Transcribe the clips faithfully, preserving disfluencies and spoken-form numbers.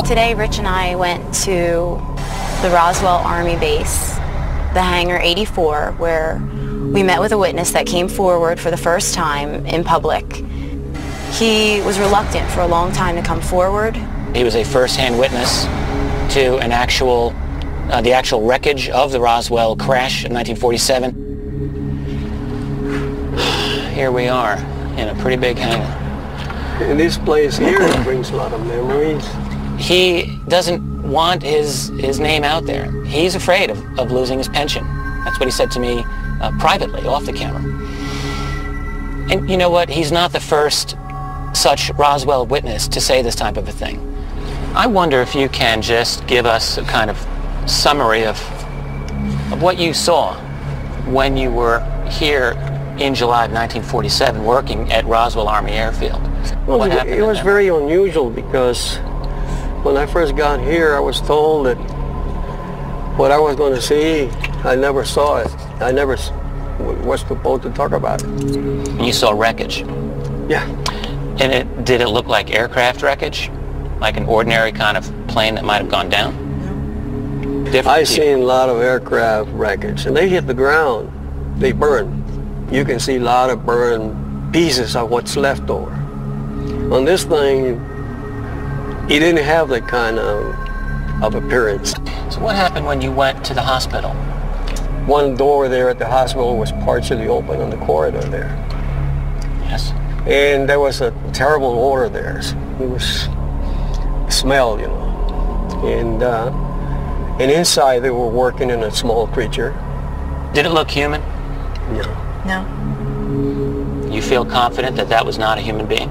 Today, Rich and I went to the Roswell Army Base, the Hangar eighty-four, where we met with a witness that came forward for the first time in public. He was reluctant for a long time to come forward. He was a first-hand witness to an actual, uh, the actual wreckage of the Roswell crash in nineteen forty-seven. Here we are in a pretty big hangar. And this place here brings a lot of memories. He doesn't want his, his name out there. He's afraid of, of losing his pension. That's what he said to me uh, privately, off the camera. And you know what? He's not the first such Roswell witness to say this type of a thing. I wonder if you can just give us a kind of summary of, of what you saw when you were here in July of nineteen forty-seven working at Roswell Army Airfield. Well, what it, happened it was then? very unusual because when I first got here, I was told that what I was going to see, I never saw it. I never s- was supposed to talk about it. You saw wreckage. Yeah. And it, did it look like aircraft wreckage? Like an ordinary kind of plane that might have gone down? Different I to you. seen a lot of aircraft wreckage, and they hit the ground. They burn. You can see a lot of burned pieces of what's left over. On this thing, it didn't have that kind of, of appearance. So what happened when you went to the hospital? One door there at the hospital was partially open on the corridor there. Yes. And there was a terrible odor there. It was smell, you know. And, uh, and inside they were working in a small creature. Did it look human? No. No. You feel confident that that was not a human being?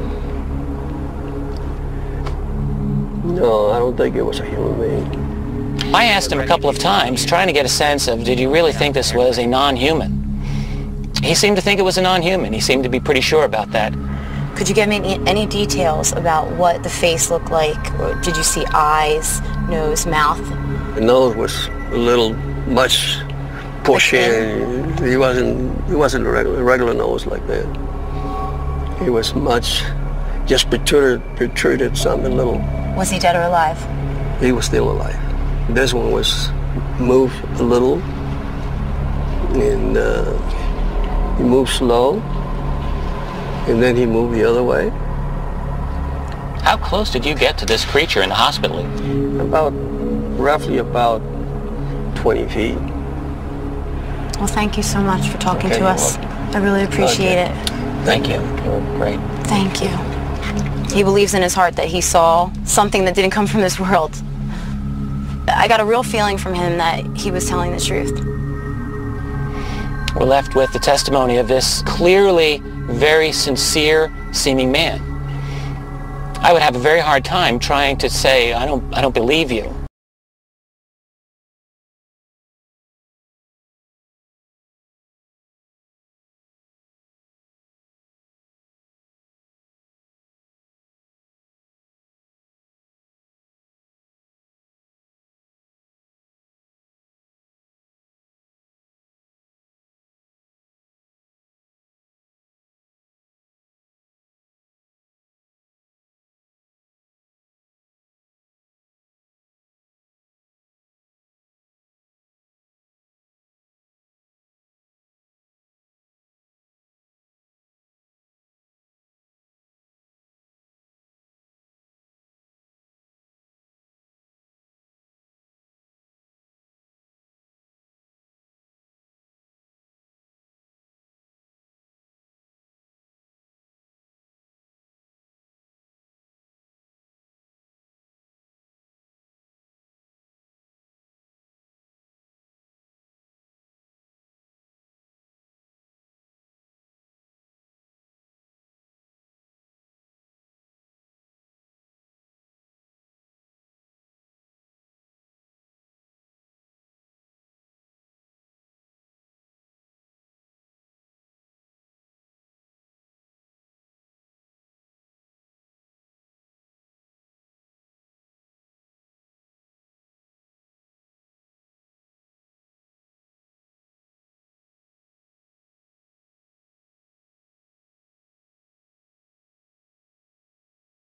No, I don't think it was a human being. I asked him a couple of times, trying to get a sense of, did you really think this was a non-human? He seemed to think it was a non-human. He seemed to be pretty sure about that. Could you give me any, any details about what the face looked like? Or did you see eyes, nose, mouth? The nose was a little much pushed in. He wasn't, he wasn't a regular, regular nose like that. He was much, just protruded, protruded something little. Was he dead or alive? He was still alive. This one was moved a little, and uh, he moved slow, and then he moved the other way. How close did you get to this creature in the hospital? About, roughly about twenty feet. Well, thank you so much for talking Okay, to you're us. welcome. I really appreciate Okay. it. Thank you. You're great. Thank you. He believes in his heart that he saw something that didn't come from this world. I got a real feeling from him that he was telling the truth. We're left with the testimony of this clearly very sincere seeming man. I would have a very hard time trying to say, I don't, I don't believe you.